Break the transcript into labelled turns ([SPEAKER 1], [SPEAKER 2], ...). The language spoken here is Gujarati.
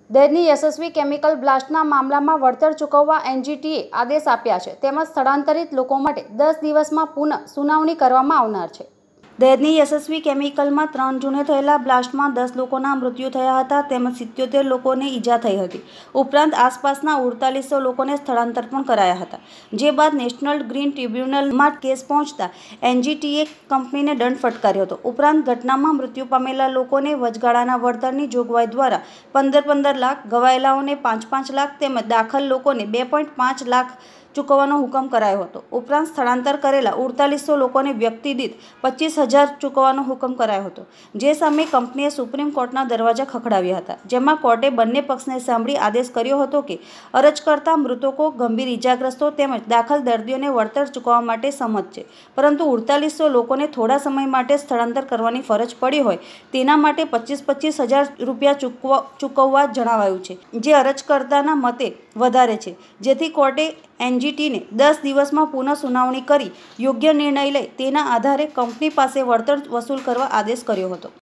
[SPEAKER 1] દહેજની યશસ્વી કેમિકલ બ્લાસ્ટના મામલામાં વળતર ચૂકવવા એનજીટીએ આદેશ આપ્યા છે. તેમજ સ્થળાંતરિત લોકો માટે 10 દિવસમાં પુનઃ સુનાવણી કરવામાં આવનાર છે. દહેજની યશસ્વી કેમિકલમાં 3 જૂને થયેલા બ્લાસ્ટમાં 10 લોકોના મૃત્યુ થયા હતા તેમજ 77 લોકોને ઈજા થઈ હતી. ઉપરાંત આસપાસના 4800 લોકોને સ્થળાંતર પણ કરાયા હતા. જે બાદ નેશનલ ગ્રીન ટ્રિબ્યુનલમાં કેસ પહોંચતા એનજીટીએ કંપનીને દંડ ફટકાર્યો હતો. ઉપરાંત ઘટનામાં મૃત્યુ પામેલા લોકોને વચગાળાના વળતરની જોગવાઈ દ્વારા 15-15 લાખ, ઘવાયેલાઓને 5-5 લાખ તેમજ દાખલ લોકોને 2.5 લાખ ચૂકવવાનો હુકમ કરાયો હતો. ઉપરાંત સ્થળાંતર કરેલા 4800 લોકોને વ્યક્તિ દીઠ 25,000 ચૂકવવાનો હુકમ કરાયો હતો. જે સામે કંપનીએ સુપ્રીમ કોર્ટના દરવાજા ખખડાવ્યા હતા. જેમાં કોર્ટે બંને પક્ષને સાંભળી આદેશ કર્યો હતો કે અરજકર્તા મૃતકો, ગંભીર ઇજાગ્રસ્તો તેમજ દાખલ દર્દીઓને વળતર ચૂકવવા માટે સંમત છે. પરંતુ 4800 લોકોને થોડા સમય માટે સ્થળાંતર કરવાની ફરજ પડી હોય તેના માટે 25,000 રૂપિયા ચૂકવવા જણાવાયું છે. જે અરજકર્તાના મતે વધારે છે. જેથી કોર્ટે એનજીટીને 10 દિવસમાં પુનઃ સુનાવણી કરી યોગ્ય નિર્ણય લે તેના આધારે કંપની પાસે વળતર વસૂલ કરવા આદેશ કર્યો હતો.